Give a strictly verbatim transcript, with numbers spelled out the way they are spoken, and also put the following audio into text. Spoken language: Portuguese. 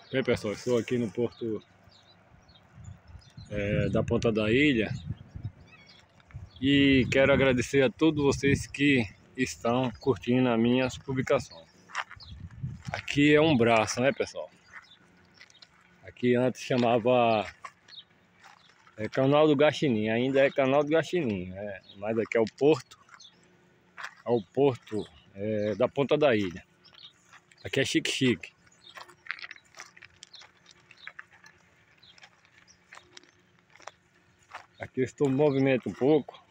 Bem, pessoal, estou aqui no porto é, da Ponta da Ilha e quero agradecer a todos vocês que estão curtindo as minhas publicações. Aqui é um braço, né, pessoal? Aqui antes chamava é, Canal do Gaxinim, ainda é Canal do Gaxinim, né? Mas aqui é o porto, é o porto é, da Ponta da Ilha. Aqui é chique-chique. Aqui eu estou no movimento um pouco,